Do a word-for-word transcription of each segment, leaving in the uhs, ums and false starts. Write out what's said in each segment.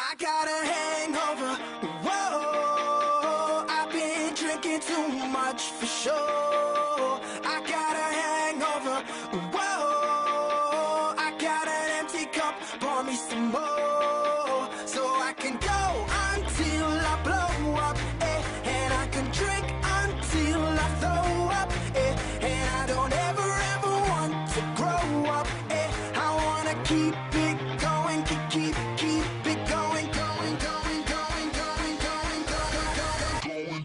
I got a hangover, whoa, I've been drinking too much for sure. I got a hangover, whoa, I got an empty cup, pour me some more. So I can go until I blow up, eh, and I can drink until I throw up, eh, and I don't ever ever want to grow up, eh, I wanna keep it going, keep, keep, keep it going, going, going, going, going, going, going, going, going.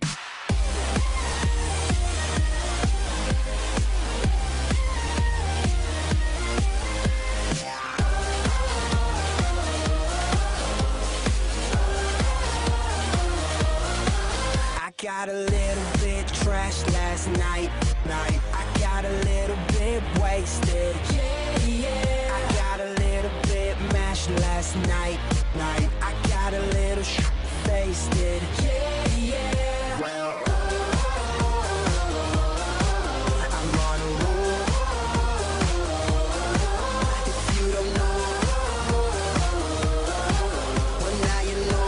I got a little bit trashed last night, night. I got a little bit wasted, yeah, yeah. I got a little bit mashed last night, night. I got a little sh**faced, yeah, yeah. Well, I'm on a roll. If you don't know, well now you know.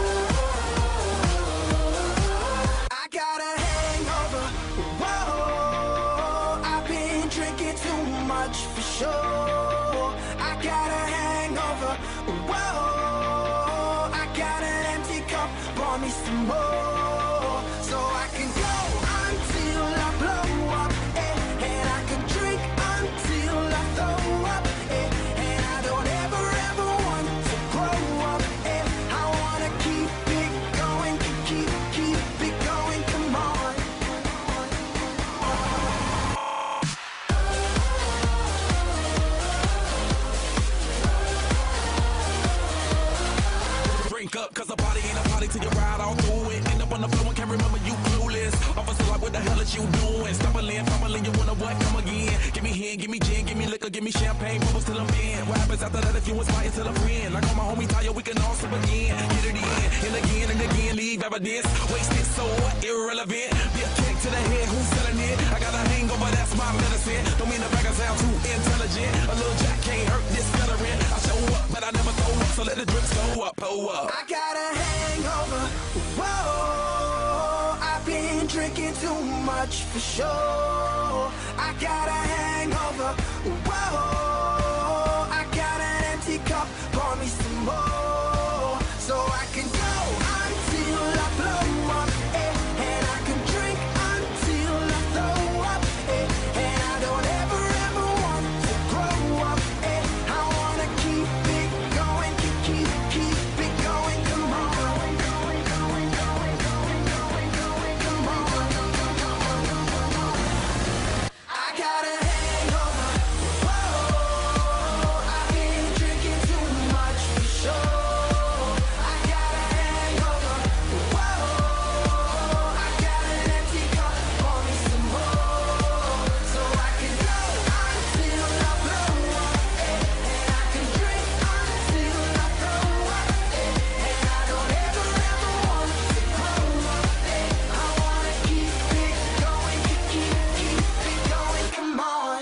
I got a hangover, whoa, I've been drinking too much for sure. I got a hangover, whoa, I got an empty cup, pour me some more. So I can go until I blow up, eh, and I can drink until I throw up, eh, and I don't ever ever want to grow up, eh, I wanna keep it going, keep, keep, keep it going, come on. Drink up, cause a party ain't a party till you ride all through it. End up on the floor and can't remember you clueless. Officer like, what the hell is you doing? Stumbling, fumbling, you wanna what? Come again. Give me hen, give me gin, give me liquor, give me champagne, bubbles till I'm in. What happens after that if you inspire till a friend? Like all my homies tire, we can all sip again. Get it in, and again and again, leave evidence. Wasted so irrelevant. Be a kick to the head, who's selling it? I got a hangover, that's my medicine. Don't mean the back sound too intelligent. A little jack can't hurt this veteran. I show up, but I never throw up, so let the drips go up, oh up. I got a hangover, whoa, I've been drinking too much for sure. I got a hangover, whoa, I got an empty cup, pour me some more. So I can go until I blow up, eh, and I can drink until I throw up, eh, and I don't ever ever want to grow up, eh, I wanna keep it going, keep, keep, keep it going, come on. Going, going, going, going, going, going, going, come on. I got a hangover, whoa, I've been drinking too much for sure. I got a hangover, whoa, I got an empty cup, pour me some more. So I can go until I blow up, eh, and I can drink until I throw up, eh, and I don't ever ever want to grow up, eh, I wanna keep it going, keep, keep, keep it going, come on.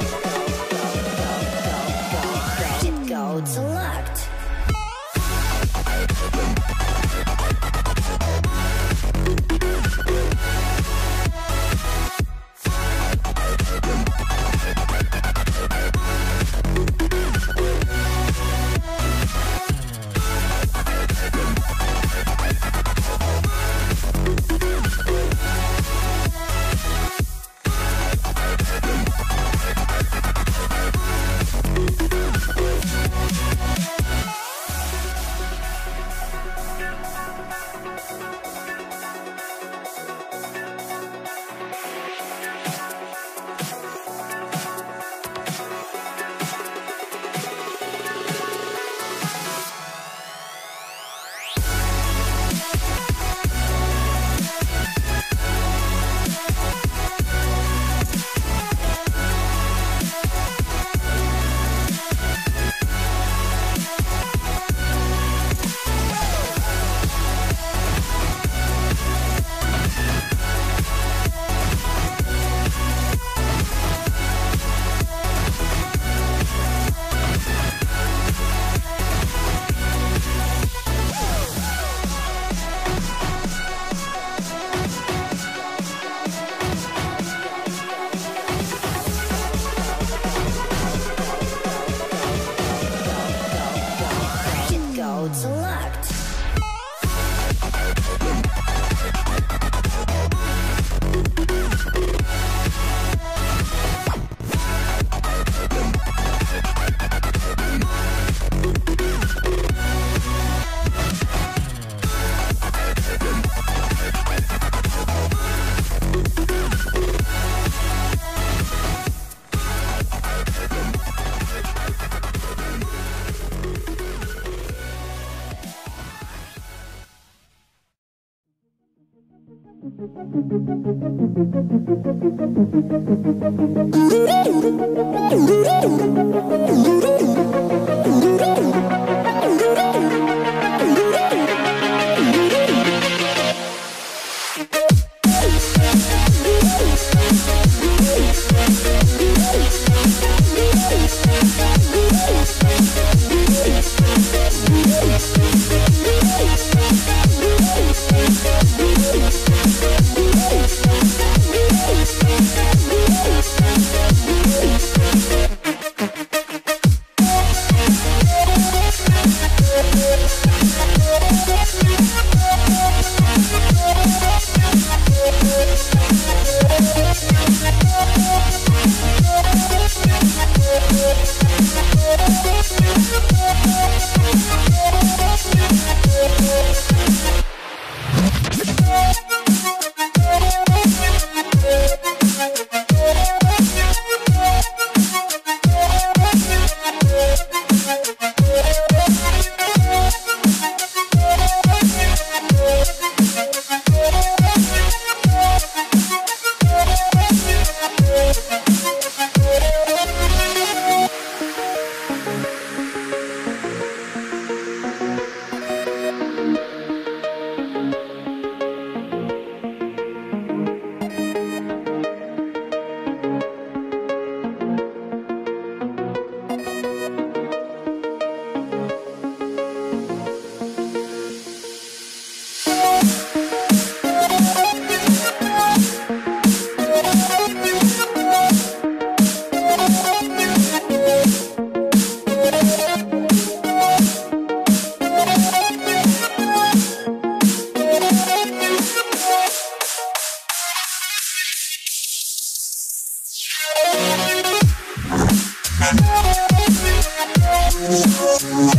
Select. We'll be right back.